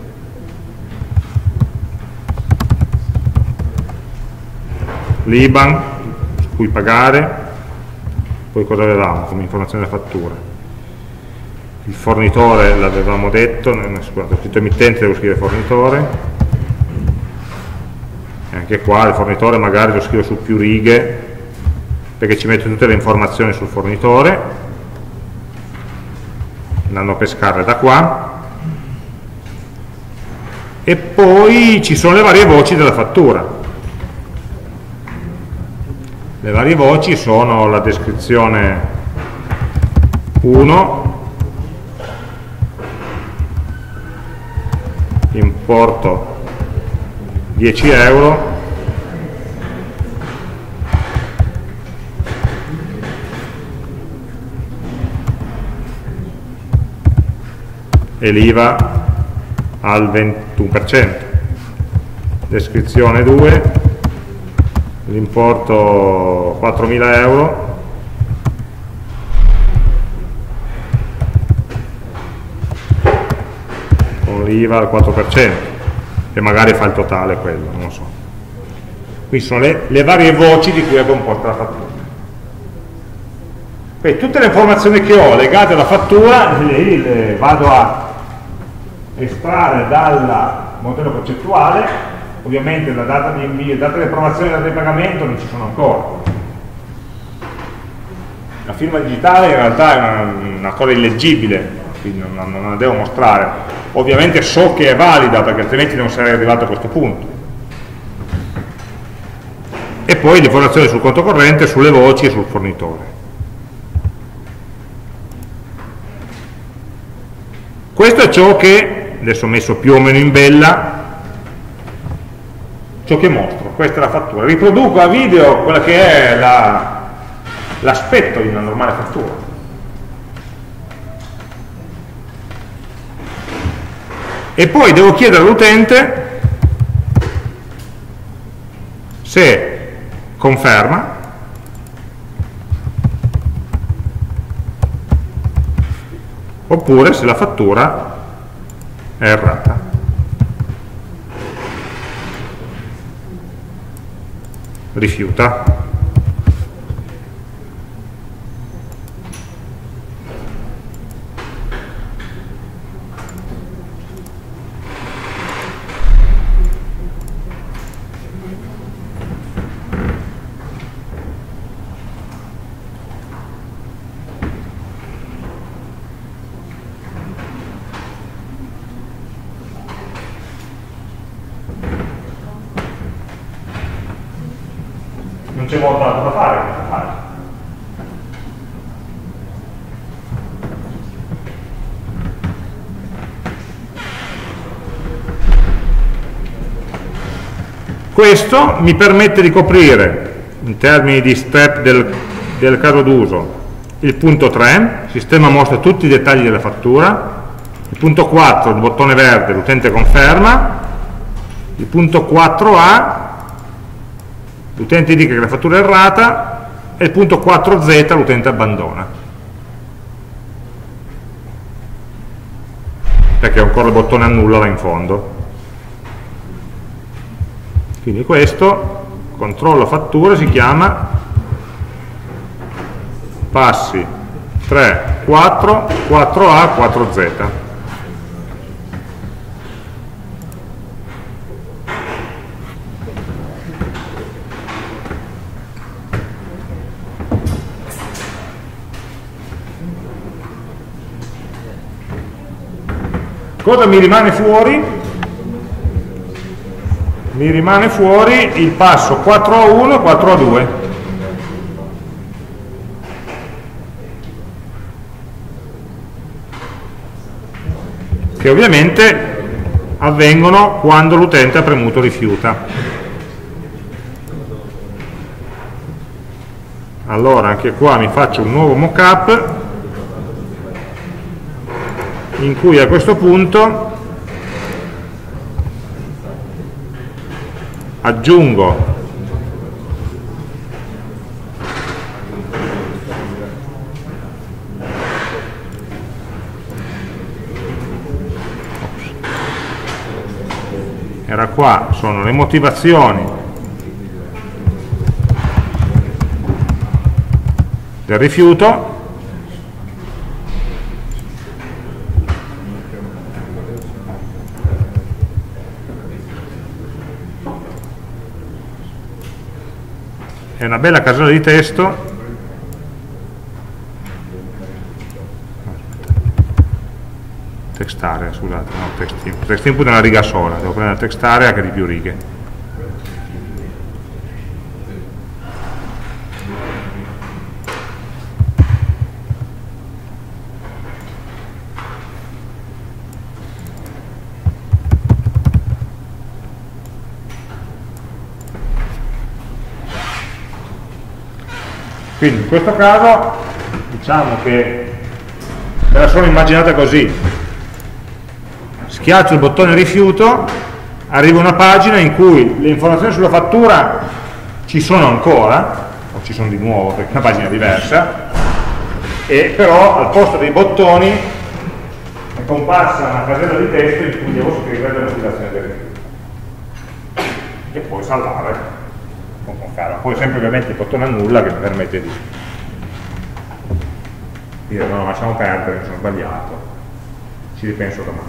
l'IBAN su cui pagare, poi cosa avevamo come informazione della fattura? Il fornitore l'avevamo detto, scusate, ho scritto emittente, devo scrivere fornitore, e anche qua il fornitore magari lo scrivo su più righe, perché ci metto tutte le informazioni sul fornitore, andando a pescarle da qua, e poi ci sono le varie voci della fattura. Le varie voci sono la descrizione 1, importo 10 euro, e l'IVA al 21%, descrizione 2, l'importo 4.000 euro, con l'IVA al 4%, e magari fa il totale quello, non lo so. Qui sono le varie voci di cui è composta la fattura. Poi tutte le informazioni che ho legate alla fattura le vado a estrarre dal modello concettuale. Ovviamente la data di invio, data di approvazione e data di pagamento non ci sono ancora. La firma digitale in realtà è una cosa illeggibile, quindi non la devo mostrare. Ovviamente so che è valida, perché altrimenti non sarei arrivato a questo punto. E poi l'informazione sul conto corrente, sulle voci e sul fornitore. Questo è ciò che, adesso ho messo più o meno in bella, ciò che mostro. Questa è la fattura. Riproduco a video quella che è l'aspetto di una normale fattura. E poi devo chiedere all'utente se conferma oppure se la fattura è errata. Rifiuta. Non c'è molto altro da fare in questa fase. Questo mi permette di coprire, in termini di step del caso d'uso, il punto 3, il sistema mostra tutti i dettagli della fattura, il punto 4, il bottone verde, l'utente conferma, il punto 4a, l'utente indica che la fattura è errata, e il punto 4z, l'utente abbandona, perché ancora il bottone annulla là in fondo. Quindi questo controllo fatture si chiama passi 3, 4, 4a, 4z. Cosa mi rimane fuori? Mi rimane fuori il passo 4A1 e 4A2. Che ovviamente avvengono quando l'utente ha premuto rifiuta. allora anche qua mi faccio un nuovo mockup in cui a questo punto aggiungo era qua, sono le motivazioni del rifiuto, è una bella casella di testo, text area, scusate, no, text input è una riga sola, devo prendere la text area che è di più righe. Quindi in questo caso diciamo che me la sono immaginata così: schiaccio il bottone rifiuto, arriva una pagina in cui le informazioni sulla fattura ci sono ancora, o ci sono di nuovo perché è una pagina diversa, e però al posto dei bottoni è comparsa una casella di testo in cui devo scrivere le motivazioni del rifiuto e poi salvare con calma. Poi sempre ovviamente il bottone annulla che mi permette di dire no, lasciamo perdere, mi sono sbagliato, ci ripenso domani.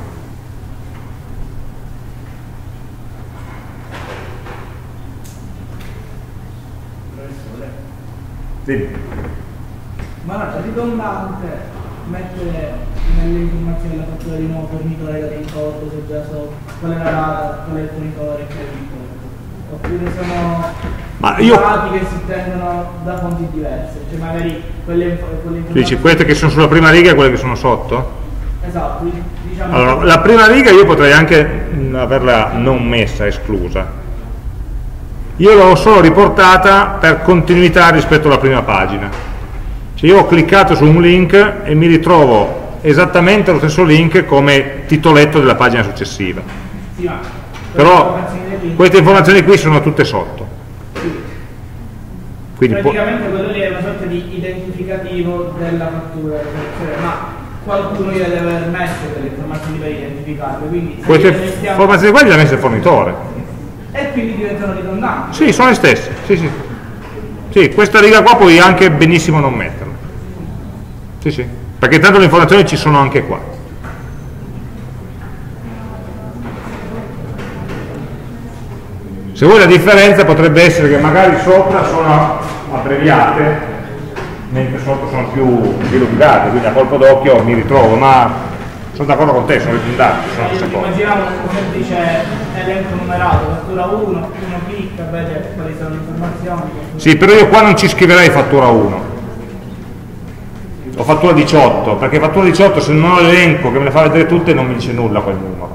Sì. Ma è ridondante mettere nelle informazioni della fattura di nuovo fornitore data in conto, se già so qual è la data, qual è il fornitore che è in conto. Oppure sono dati che si prendono da fonti diverse, cioè magari quelle informazioni... Dici queste che sono sulla prima riga e quelle che sono sotto? Esatto, diciamo... Allora, la prima riga io potrei anche averla non messa, esclusa. Io l'ho solo riportata per continuità rispetto alla prima pagina. Cioè io ho cliccato su un link e mi ritrovo esattamente lo stesso link come titoletto della pagina successiva. Sì, ma però queste informazioni qui sono tutte sotto. Quindi praticamente quello lì è una sorta di identificativo della fattura, cioè, ma qualcuno gliele deve aver messe quelle informazioni per identificarle. Quindi queste informazioni qua le ha messe il fornitore. E quindi diventano ridondanti. Sì, sono le stesse. Sì. Sì, questa riga qua puoi anche benissimo non metterla. Sì, perché tanto le informazioni ci sono anche qua. Se vuoi la differenza potrebbe essere che magari sopra sono abbreviate, mentre sotto sono più dilungate, quindi a colpo d'occhio mi ritrovo, ma sono d'accordo con te, sono ridondanti, sono la stessa cosa. Immaginiamo un semplice elenco numerato, fattura 1, uno clicca, vede quali sono le informazioni. Sì, però io qua non ci scriverei fattura 1, o fattura 18, perché fattura 18 se non ho l'elenco che me le fa vedere tutte non mi dice nulla quel numero.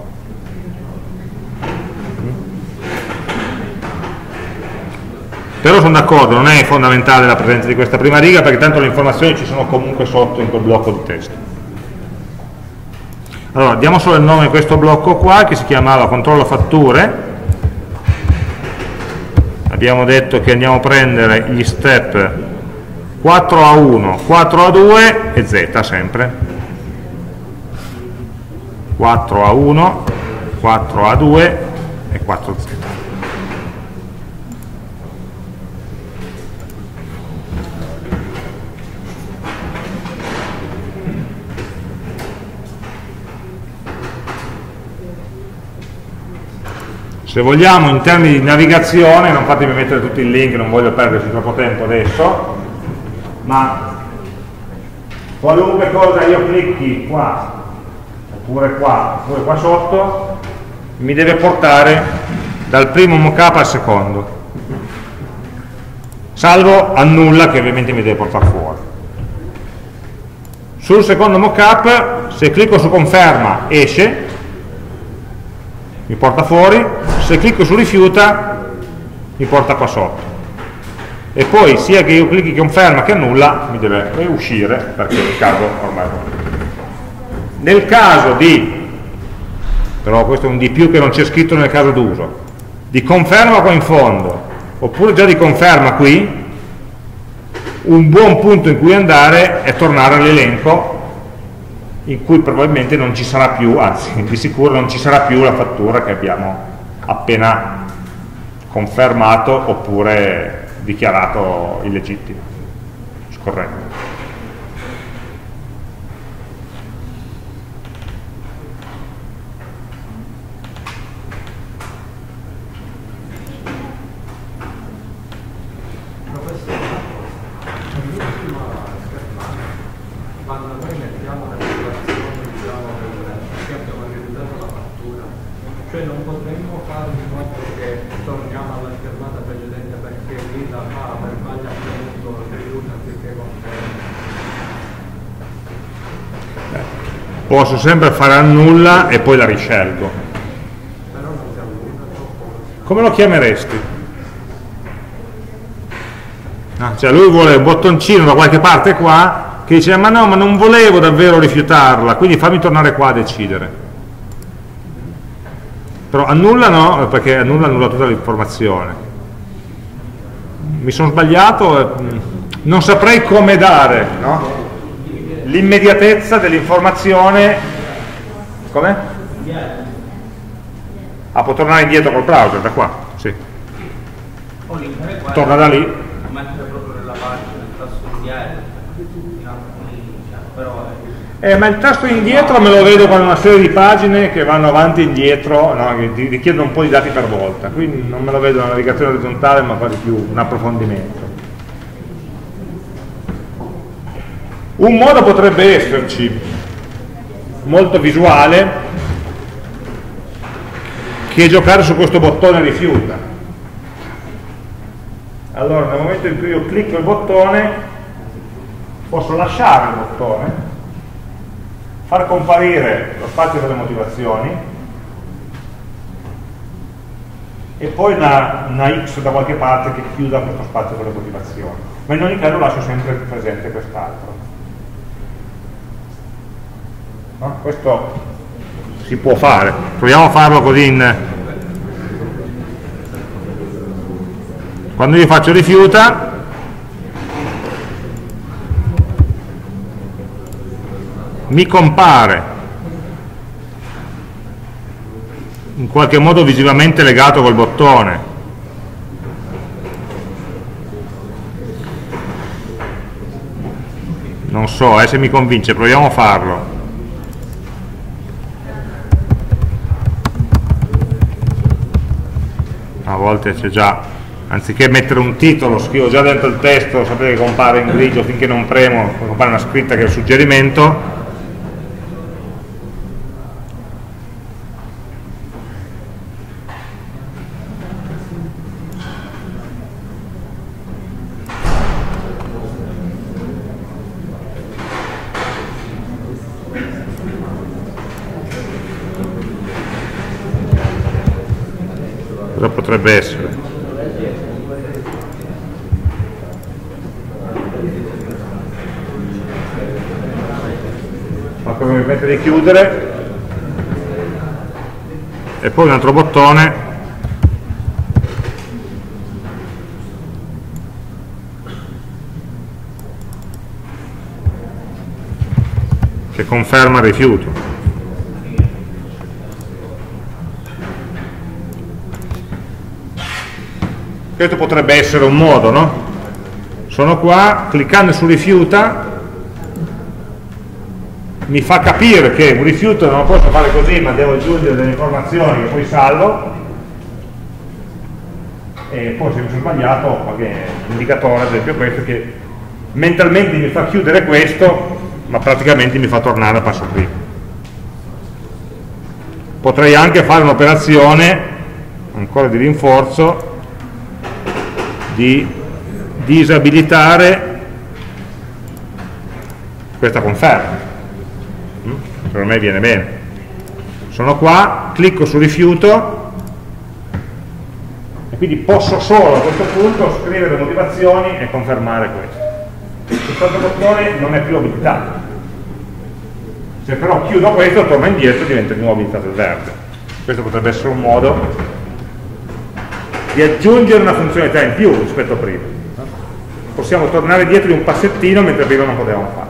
Però sono d'accordo, non è fondamentale la presenza di questa prima riga perché tanto le informazioni ci sono comunque sotto in quel blocco di testo. Allora, diamo solo il nome di questo blocco qua che si chiamava controllo fatture. Abbiamo detto che andiamo a prendere gli step 4A1, 4A2 e Z sempre. 4A1, 4A2 e 4Z. Se vogliamo in termini di navigazione, non fatemi mettere tutti i link, non voglio perderci troppo tempo adesso, ma qualunque cosa io clicchi qua, oppure qua sotto, mi deve portare dal primo mockup al secondo, salvo annulla che ovviamente mi deve portare fuori. Sul secondo mockup, se clicco su conferma esce, mi porta fuori, se clicco su rifiuta mi porta qua sotto. e poi sia che io clicchi conferma che annulla mi deve uscire perché il caso ormai nel caso di, però questo è un di più che non c'è scritto nel caso d'uso, di conferma qua in fondo oppure già di conferma qui, un buon punto in cui andare è tornare all'elenco in cui probabilmente non ci sarà più, anzi di sicuro non ci sarà più la fattura che abbiamo appena confermato oppure dichiarato illegittima, scorretto. Cioè non potremmo fare in modo che torniamo alla schermata precedente perché lì la fa per sbaglio appunto risulta anziché conferma. Posso sempre fare annulla e poi la riscelgo. Però non si annulla troppo. Come lo chiameresti? Ah, cioè lui vuole un bottoncino da qualche parte qua che dice ma no, ma non volevo davvero rifiutarla, quindi fammi tornare qua a decidere. Però annulla no, perché annulla tutta l'informazione. Mi sono sbagliato, non saprei come dare, no? L'immediatezza dell'informazione. Come? Ah, può tornare indietro col browser, da qua, sì. Torna da lì. Mettere proprio nella pagina il tasto indietro, però ma il tasto indietro me lo vedo con una serie di pagine che vanno avanti e indietro, no, che ti richiedono un po' di dati per volta, quindi non me lo vedo una navigazione orizzontale ma quasi più un approfondimento. Un modo potrebbe esserci, molto visuale, che è giocare su questo bottone rifiuta. Allora nel momento in cui io clicco il bottone posso lasciare il bottone, far comparire lo spazio delle motivazioni e poi una X da qualche parte che chiuda questo spazio delle motivazioni, ma in ogni caso lascio sempre presente quest'altro. No? Questo si può fare, proviamo a farlo così quando io faccio rifiuta mi compare in qualche modo visivamente legato col bottone. Non so, se mi convince, proviamo a farlo. A volte c'è già, anziché mettere un titolo, scrivo già dentro il testo, sapete che compare in grigio finché non premo, compare una scritta che è il suggerimento. Cosa potrebbe essere? Ma come mi permette di chiudere e poi un altro bottone che conferma il rifiuto. Questo potrebbe essere un modo, no? Sono qua, cliccando su rifiuta, mi fa capire che un rifiuto non lo posso fare così, ma devo aggiungere delle informazioni che poi salvo, e poi se mi sono sbagliato ho qualche indicatore, ad esempio questo, che mentalmente mi fa chiudere questo, ma praticamente mi fa tornare al passo prima. Potrei anche fare un'operazione, ancora di rinforzo, di disabilitare questa conferma. Per me viene bene. Sono qua, clicco su rifiuto e quindi posso solo a questo punto scrivere le motivazioni e confermare questo. Il quarto bottone non è più abilitato. Se però chiudo questo, torno indietro e diventa di nuovo abilitato il verde. Questo potrebbe essere un modo di aggiungere una funzionalità in più rispetto a prima. Possiamo tornare dietro di un passettino mentre prima non potevamo farlo.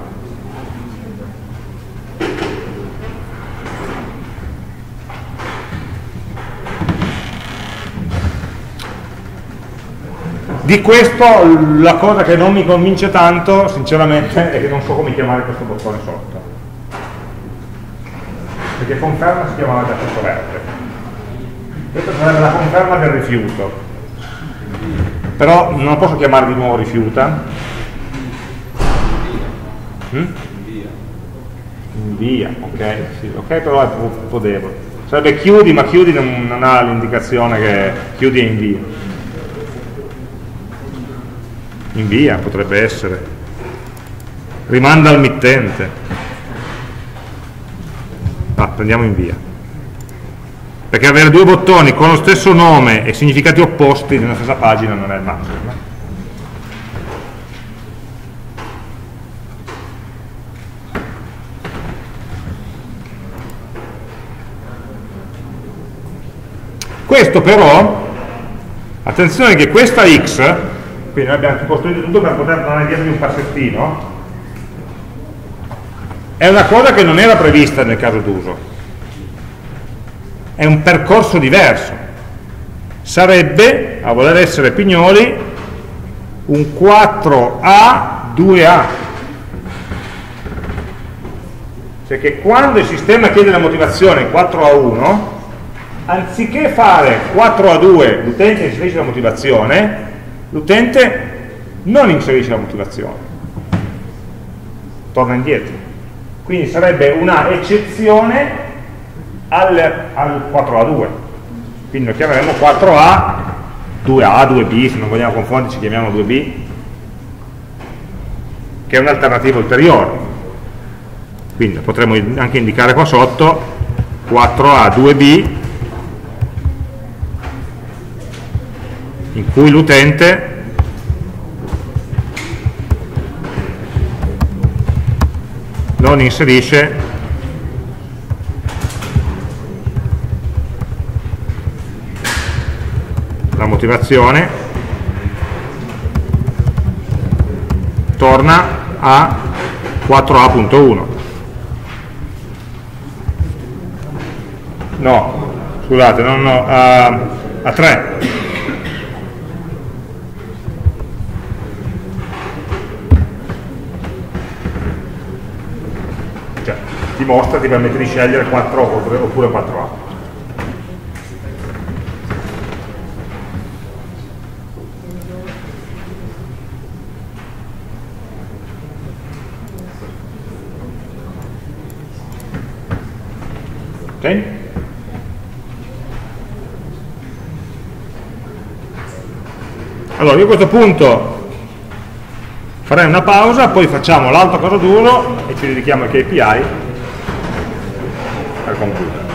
Di questo la cosa che non mi convince tanto, sinceramente, è che non so come chiamare questo bottone sotto. Perché conferma si chiamava già questo verde. Questa sarebbe la conferma del rifiuto. Però non lo posso chiamare di nuovo rifiuta. Invia, ok, sì, ok, però è un po' debole. Sarebbe chiudi, ma chiudi non ha l'indicazione che chiudi e invia. Invia potrebbe essere, rimanda al mittente. Prendiamo invia, perché avere due bottoni con lo stesso nome e significati opposti nella stessa pagina non è il massimo, no? Questo però, attenzione che questa X, quindi noi abbiamo costruito tutto per poter andare dietro di un passettino, è una cosa che non era prevista nel caso d'uso, è un percorso diverso, sarebbe, a voler essere Pignoli, un 4A 2A, cioè che quando il sistema chiede la motivazione 4A1, anziché fare 4A2 l'utente inserisce la motivazione, l'utente non inserisce la motivazione, torna indietro. Quindi sarebbe una eccezione al 4A2. Quindi lo chiameremo 4A, 2A, 2B, se non vogliamo confonderci chiamiamo 2B, che è un'alternativa ulteriore. Quindi potremmo anche indicare qua sotto 4A, 2B, in cui l'utente non inserisce la motivazione, torna a 4A.1. No, scusate, no, a 3. Dimostra ti permette di scegliere 4 oppure 4A. Ok? Allora io a questo punto farei una pausa, poi facciamo l'altra cosa d'uso e ci dedichiamo ai KPI per concludere.